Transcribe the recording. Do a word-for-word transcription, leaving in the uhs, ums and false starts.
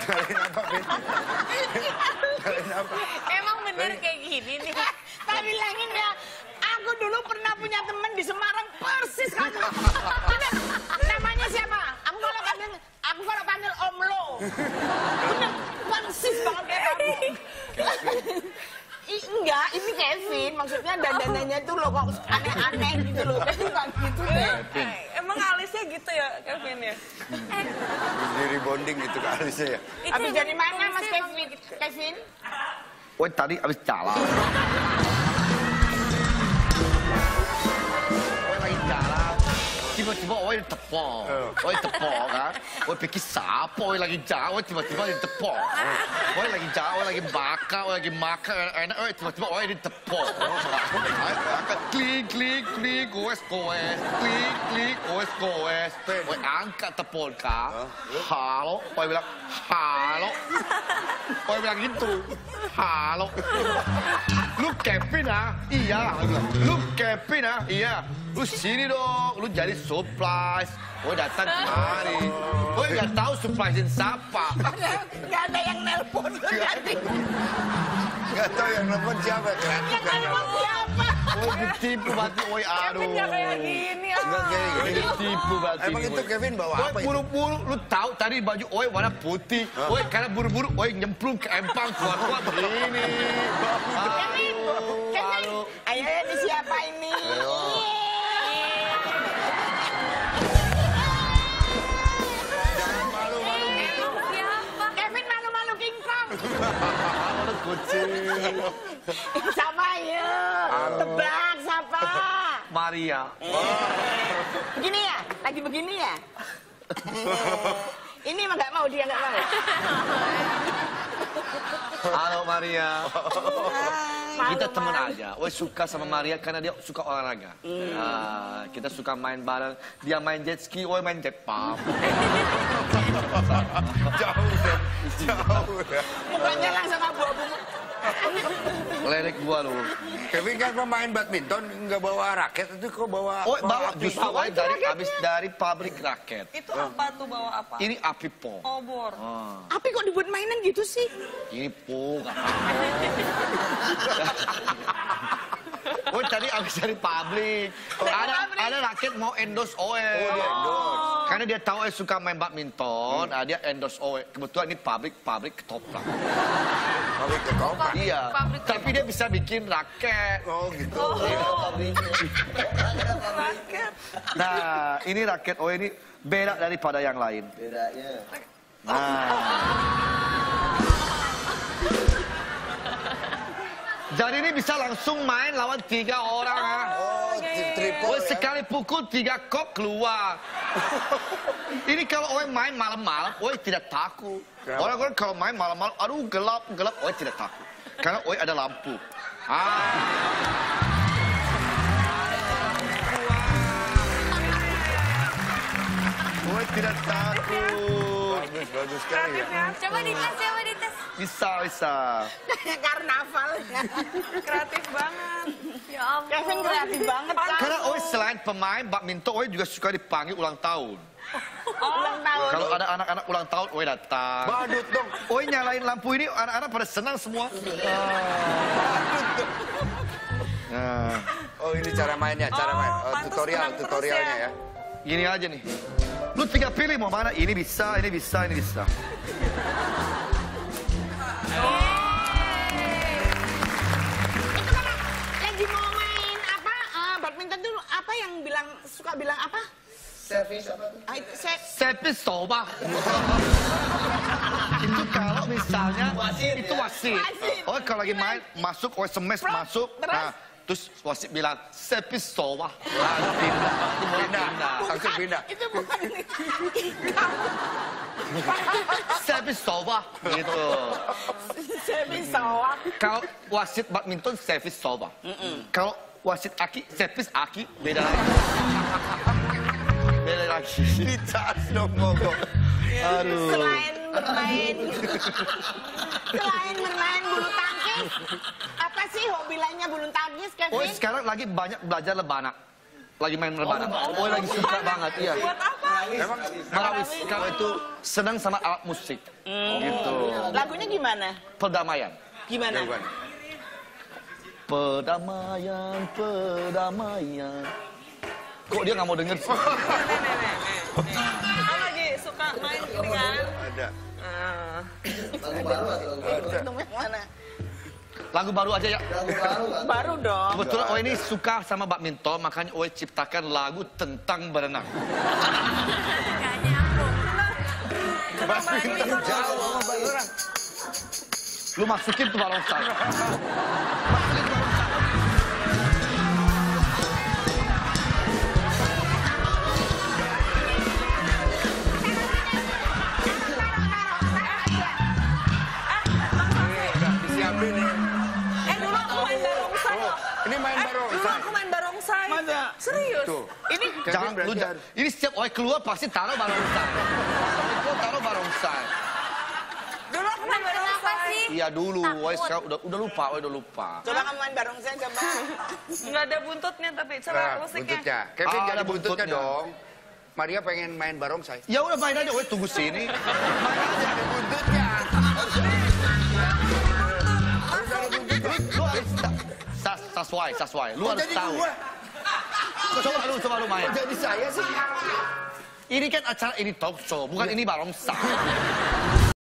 Kenalin apa, Vin? Kenalin apa? Emang bener kayak gini nih. Tak bilangin ya, aku dulu pernah punya temen di Semarang persis kamu. Bener, namanya siapa? Aku kalau panggil, aku kalau panggil Om Lo. Bener, persis banget kayak kamu. I, enggak, ini Kevin, maksudnya dandanannya tuh loh kok aneh-aneh gitu loh. Tapi bukan gitu deh. Emang alisnya gitu ya, Kevin ya? Di rebonding gitu ke alisnya ya. Habis dari mana Mas Kevin? Kevin? Oi tadi abis jalan. Oi lagi jalan. Tiba-tiba oi ditepok. Oi tepok kan. Oi pikir siapa oi lagi jalan. Oi tiba-tiba ditepok. Oi lagi jalan, oi lagi makan, oi lagi makan enak. Oi tiba-tiba oi ditepok. Angkat klik klik klik goes goes. Klik klik goes goes. Oi angkat telepon kak. Halo. Oi bilang halo. Oi bilang gitu. Halo. Lu Kevin ah? Iya. Lu Kevin ah? Iya. Lu sini dong. Lu jadi surprise. Gue datang kemari. Gue nggak tahu surprisein siapa. Gak ada yang nelpon. Gak tahu yang nelfon siapa. Kreatif Yang kan nelpon siapa? Gue ditipu berarti. Oi aduh. Kevin gak kayak gini. Enggak kayak Gue gini. ditipu berarti. Emang itu Kevin bawa Oi apa itu? buru-buru. Lu tahu tadi baju Oi warna putih. Oi karena buru-buru. Oi nyemplung ke empang keluar-keluar begini. Kevin, Kevin. Ayo ini siapa ini? Jangan malu-malu gitu. Siapa? Kevin malu-malu King Kong. Lu kucing. Siapa ya? Tebak siapa? Maria. Begini ya? Lagi begini ya? Ini mah gak mau, dia gak mau. Halo Maria. Kita Malu, temen malu. aja. Oi suka sama Maria karena dia suka olahraga. Nah, kita suka main bareng. Dia main jet ski, Oi main jet pump. Jauh ya. Jauh ya. Mukanya langsung abu-abu. Ledek gua lu. Kevin kan pemain badminton, nggak bawa raket, itu kok bawa... Oi bawa api? justru Oi dari habis dari pabrik raket. Itu apa tuh bawa apa? Ini api pom. Obor. Api kok dibuat mainan gitu sih? Ini pom. Oi tadi habis dari pabrik. Ada ada raket mau endorse Oi. Oh, dia endorse. Karena dia tahu Oi suka main badminton, nah, dia endorse Oi. Kebetulan ini pabrik pabrik ketoprak. Pabrik ketoprak. Iya. Pabrik Tapi dia bisa bikin raket. Oh gitu. Raket. Nah, ini raket Oi ini beda daripada yang lain. Bedanya. Nah. Jadi ini bisa langsung main lawan tiga orang. Ah. Oh, triple Oi ya. sekali pukul tiga kok keluar. Ini kalau Oi main malam-malam, Oi tidak takut. Kenapa? Orang-orang kalau main malam-malam, aduh gelap, gelap, Oi tidak takut. Karena Oi ada lampu. Ah. Oi tidak takut. Bagus, bagus sekali ya. Kreatifnya. Coba dites, coba dites. Bisa, bisa. Kayak karnaval. Kreatif banget. Ya ampun. Kevin kreatif banget kan? Karena Oi selain pemain badminton, Oi juga suka dipanggil ulang tahun. Ulang tahun. Kalau ada anak-anak ulang tahun, Oi datang. Badut dong. Oi nyalain lampu ini, anak-anak pada senang semua. Nah, Oh ini cara mainnya, cara main. Oh, Oh, pantes tutorial, menang terus tutorialnya ya. ya. gini aja nih. Lu tinggal pilih mau mana. Ini bisa, ini bisa, ini bisa. Itu kan lagi mau main apa? eh, badminton tuh apa yang bilang suka bilang apa? Service apa tuh? Ah, itu saya Servis soba. Itu kalau misalnya itu wasit. Wasit. Oh kalau lagi main masuk, oh semes Pro- masuk. terus? Nah, terus wasit bilang servis soba. Lalu pindah. Itu mulai Pindah, pindah. langsung pindah. itu bukan Servis soba. Gitu. saya bisa wak. Kalau wasit badminton servis soba. Kalau wasit aki servis aki beda lagi. Beda lagi. Dicas dong mogok. Aduh. Selain bermain, selain bermain bulu tangkis, apa sih hobi lainnya bulu tangkis, Oh Kevin? sekarang lagi banyak belajar lebana. lagi main rebana. Oi lagi suka banget, iya. Buat apa? Emang Marawis, kalau itu senang sama alat musik. Gitu. Lagunya gimana? Perdamaian. Gimana? jawaban. Perdamaian, perdamaian. Kok dia nggak mau denger sih? Aku lagi suka main gini kan. Ada. Ah. Itu mana? Lagu baru aja ya. Baru dong. Kebetulan Oi ini suka sama badminton, makanya Oi ciptakan lagu tentang berenang. Kayaknya aku. Badminton jauh sama berenang. Lu masukin tuh barongsai. Disiapin nih. Eh dulu aku main barongsai loh. Ini main Eh, dulu barongsai. aku main barongsai. Masa? Serius? Tuh. Ini Kevin Jangan, lu, belajar. ini setiap Oi keluar pasti taruh barongsai. Lu taruh barongsai. Dulu aku main barongsai. Iya dulu, Oi sekarang udah udah lupa, Oi udah lupa. coba kamu main barongsai coba. Nggak ada buntutnya tapi coba Nah, musiknya. buntutnya. Kevin Ah, jadi ada buntutnya buntutnya. dong. Maria pengen main barongsai. Ya udah main aja, Oi tunggu sini. Main aja ada buntutnya. Lu harus sa- saswai, saswai. Lu harus Jadi tahu. gua. Coba lu, coba lu main. Jadi saya sih. Ini kan acara ini talk show, bukan ini barongsai.